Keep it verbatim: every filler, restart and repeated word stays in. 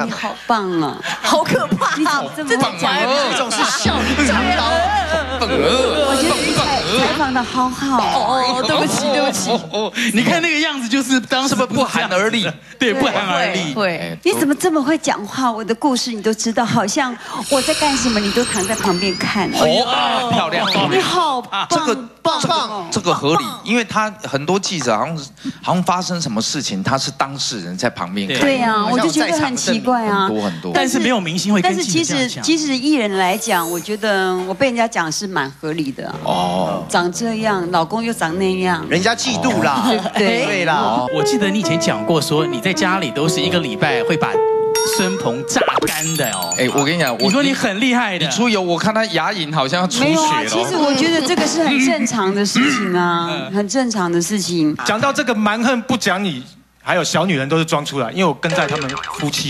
干嘛？ 你好棒啊！ 好可怕！ 你怎么这么讲？ 这种是笑里藏刀。 我觉得你采采访的好好哦，对不起，对不起。 哦，你看那个样子，就是当时是不是不寒而栗？ 对，不寒而栗。 会。 你怎么这么会讲话？我的故事你都知道，好像我在干什么，你都躺在旁边看。 哦，漂亮！ 你好棒， 这个棒这个这个合理，因为他很多记者好像好像发生什么事情，他是当事人在旁边看。 对呀，我就觉得很奇怪啊。 很多很多， 但是没有明星会跟但是其实其实艺人来讲，我觉得我被人家讲是蛮合理的。哦，长这样，老公又长那样， 人家嫉妒啦， 对对啦。 我记得你以前讲过，说你在家里都是一个礼拜会把孙鹏榨干的哦。 哎，我跟你讲， 你说你很厉害的， 你出油，我看他牙龈好像要出血了。 没有啊，其实我觉得这个是很正常的事情啊，很正常的事情。 讲到这个蛮横不讲理，还有小女人都是装出来，因为我跟在他们夫妻。